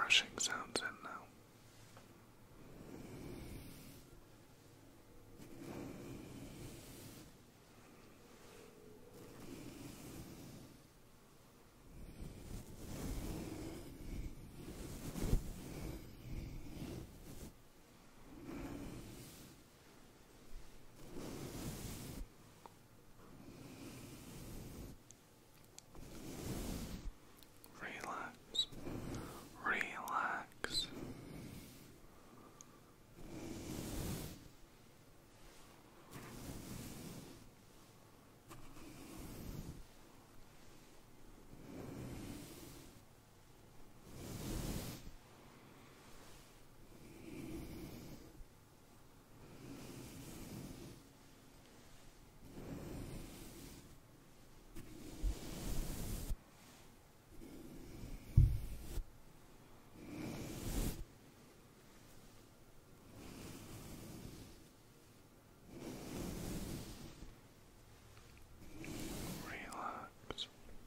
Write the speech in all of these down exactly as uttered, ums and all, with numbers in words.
brushing sounds in now. Relax. Relax. Relax.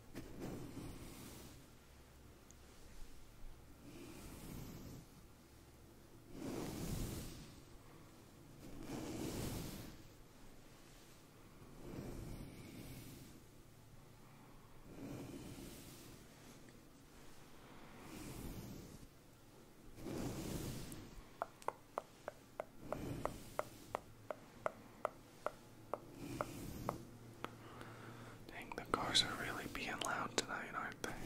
Dang, the cars are really being loud tonight, aren't they?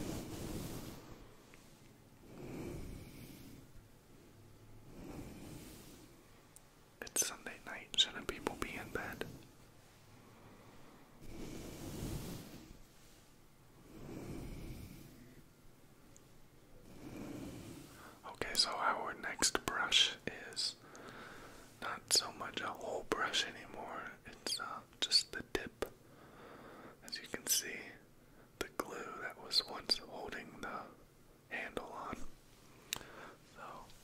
It's Sunday night. Shouldn't people be in bed? Okay, so our next brush is not so much a whole brush anymore. It's uh, just the tip. As you can see, the glue that was once holding the handle on. So,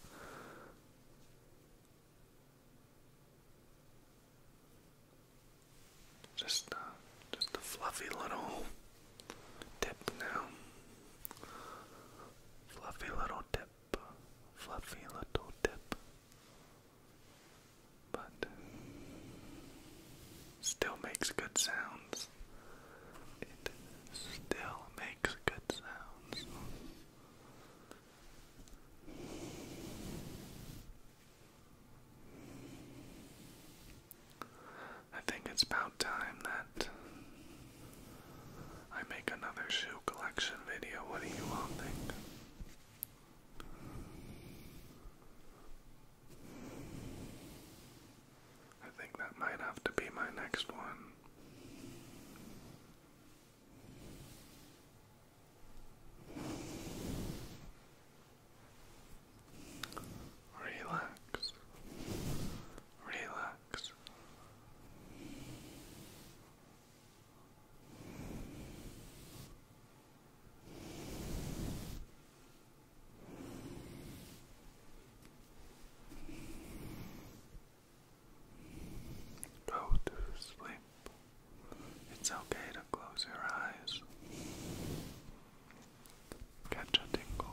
just uh, just a fluffy little tip now. Fluffy little tip. Fluffy little tip. But still makes good sounds. It still makes good sounds. I think it's about time that I make another shoe collection video. What do you all think? I think that might have to be my next one. Relax. Relax. Go to sleep. It's okay to close your eyes. Catch a tingle.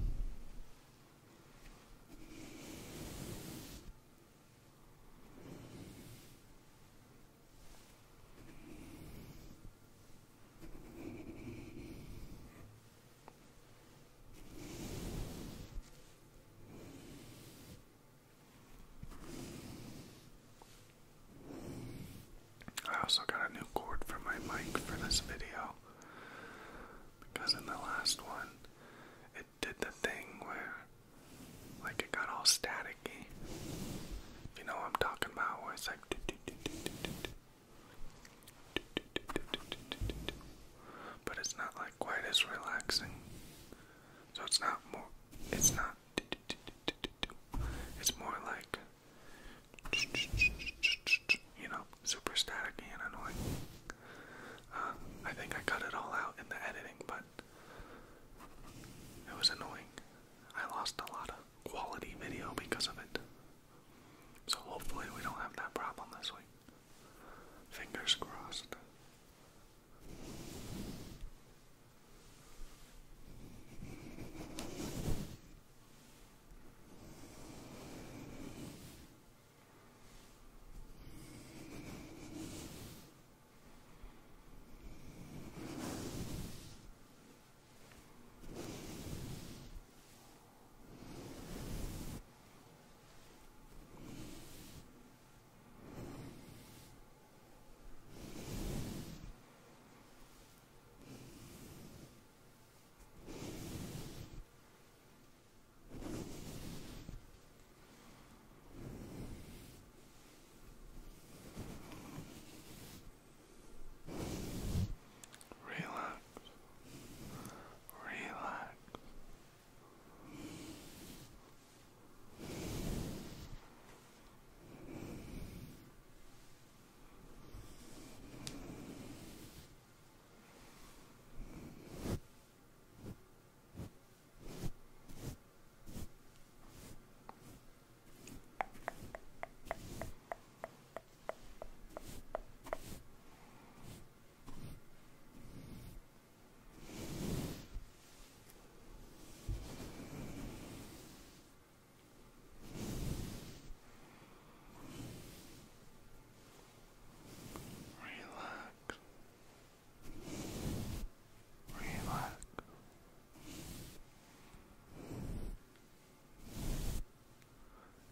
I also got a new cord for my mic for this video because in the last one it did the thing where like it got all staticky. You know what I'm talking about, where it's like but it's not like quite as relaxing. So it's not more it's not it's more like you know, super staticky and annoying. Uh, I think I cut it all out in the editing, but it was annoying. I lost a lot of quality video because of it. So hopefully we don't have that problem this week. Fingers crossed.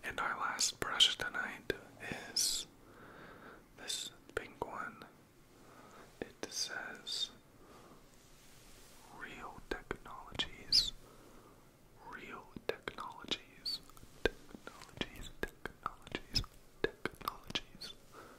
And our last brush tonight is this pink one. It says Real Technologies. Real Technologies. Technologies. Technologies. Technologies.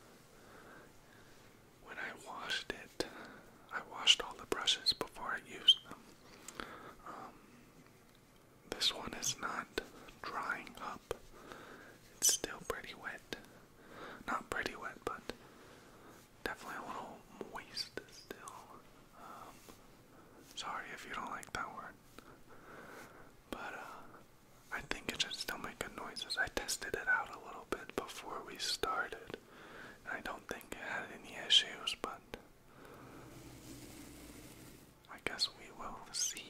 When I washed it, I washed all the brushes before I used them. Um, this one is not drying up. It's still pretty wet. Not pretty wet, but definitely a little moist still. Um, sorry if you don't like that word. But uh, I think it should still make good noises. I tested it out a little bit before we started. And I don't think it had any issues, but I guess we will see.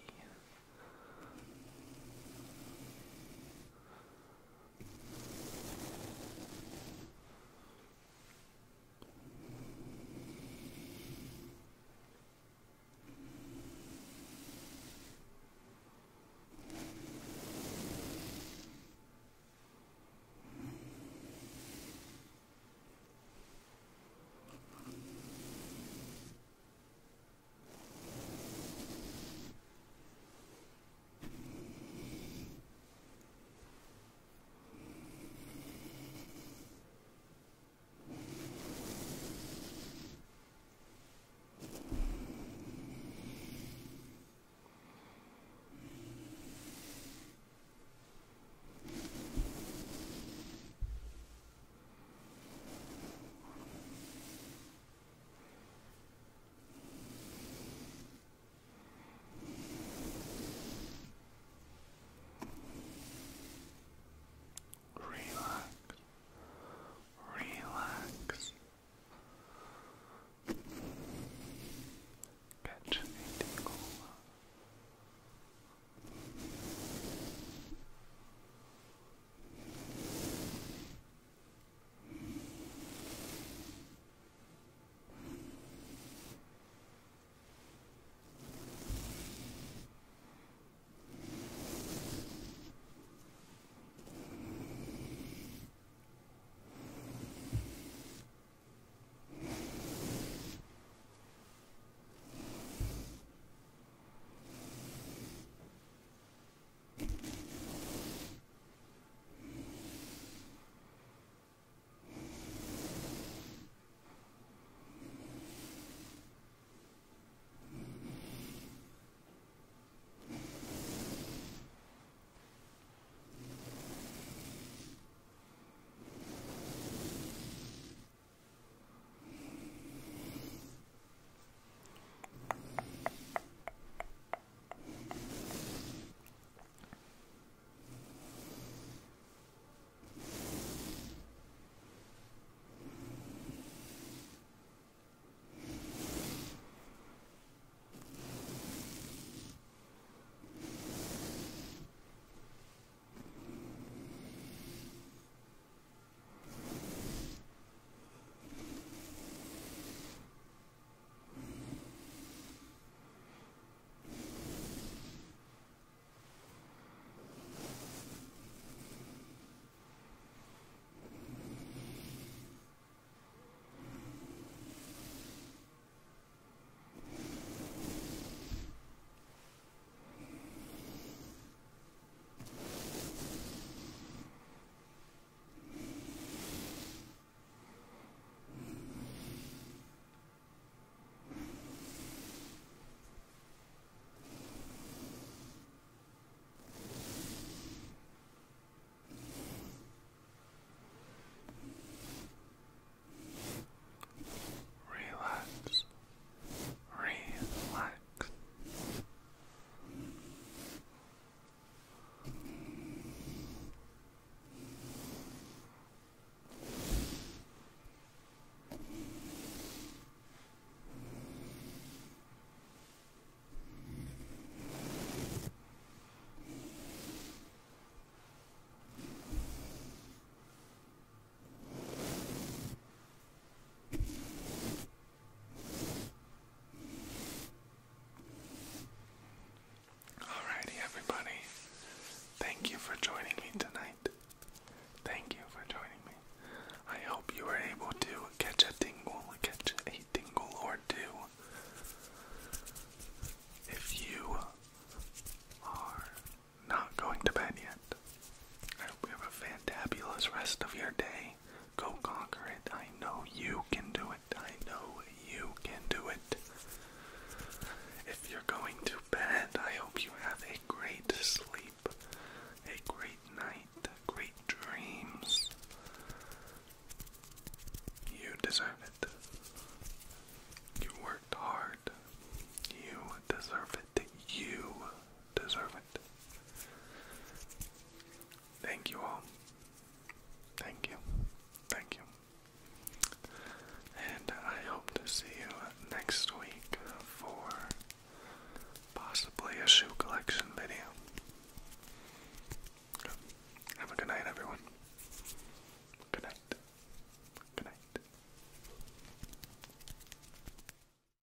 for joining me tonight.